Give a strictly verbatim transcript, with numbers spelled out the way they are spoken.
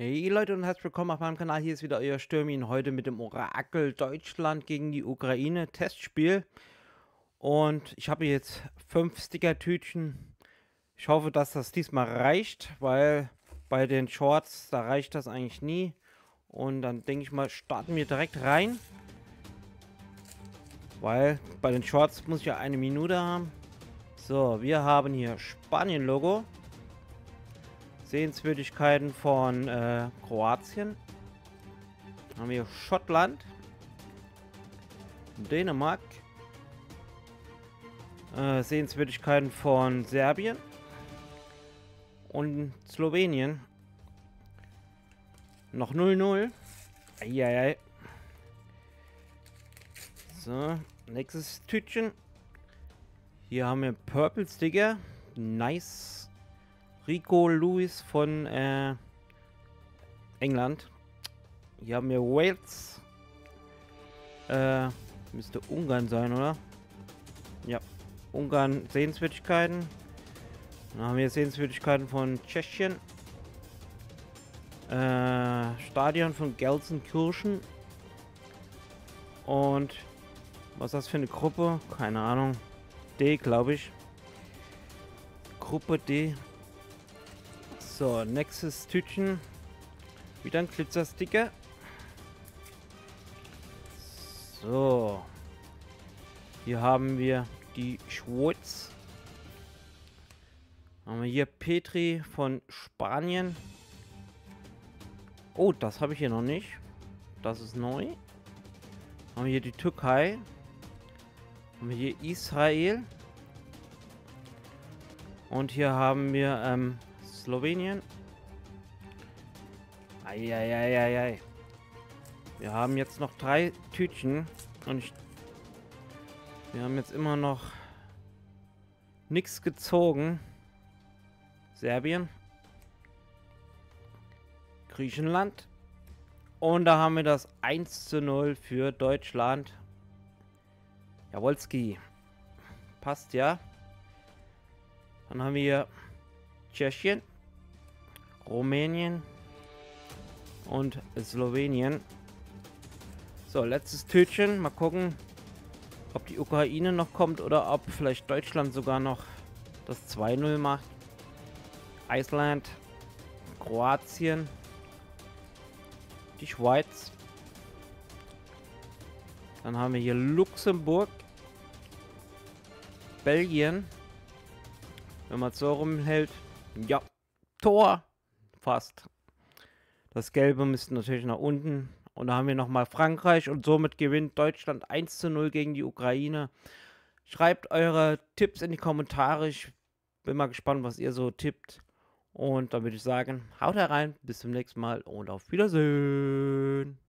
Hey Leute und herzlich willkommen auf meinem Kanal. Hier ist wieder euer Stürmin. Heute mit dem Orakel Deutschland gegen die Ukraine Testspiel. Und ich habe jetzt fünf Sticker-Tütchen. Ich hoffe, dass das diesmal reicht, weil bei den Shorts, da reicht das eigentlich nie. Und dann denke ich mal, starten wir direkt rein. Weil bei den Shorts muss ich ja eine Minute haben. So, wir haben hier Spanien-Logo. Sehenswürdigkeiten von äh, Kroatien. Dann haben wir Schottland. Dänemark. Äh, Sehenswürdigkeiten von Serbien. Und Slowenien. Noch null null. Eieiei. So, nächstes Tütchen. Hier haben wir Purple Sticker. Nice. Rico Lewis von äh, England. Hier haben wir Wales. Äh, müsste Ungarn sein, oder? Ja, Ungarn Sehenswürdigkeiten. Dann haben wir Sehenswürdigkeiten von Tschechien. Äh, Stadion von Gelsenkirchen. Und was ist das für eine Gruppe? Keine Ahnung. D, glaube ich. Gruppe D. So, nächstes Tütchen. Wieder ein Glitzersticker. So. Hier haben wir die Schweiz. Haben wir hier Petri von Spanien. Oh, das habe ich hier noch nicht. Das ist neu. Haben wir hier die Türkei. Haben wir hier Israel. Und hier haben wir ähm, Slowenien. Eieieiei. Wir haben jetzt noch drei Tütchen. Und ich, wir haben jetzt immer noch nichts gezogen. Serbien. Griechenland. Und da haben wir das eins zu null für Deutschland. Jawolski. Passt ja. Dann haben wir Tschechien, Rumänien und Slowenien. So, letztes Tütchen. Mal gucken, ob die Ukraine noch kommt oder ob vielleicht Deutschland sogar noch das zwei null macht. Island, Kroatien, die Schweiz. Dann haben wir hier Luxemburg, Belgien. Wenn man es so rumhält. Ja, Tor. Fast. Das Gelbe müsste natürlich nach unten. Und da haben wir nochmal Frankreich. Und somit gewinnt Deutschland eins zu null gegen die Ukraine. Schreibt eure Tipps in die Kommentare. Ich bin mal gespannt, was ihr so tippt. Und dann würde ich sagen, haut herein. Bis zum nächsten Mal und auf Wiedersehen.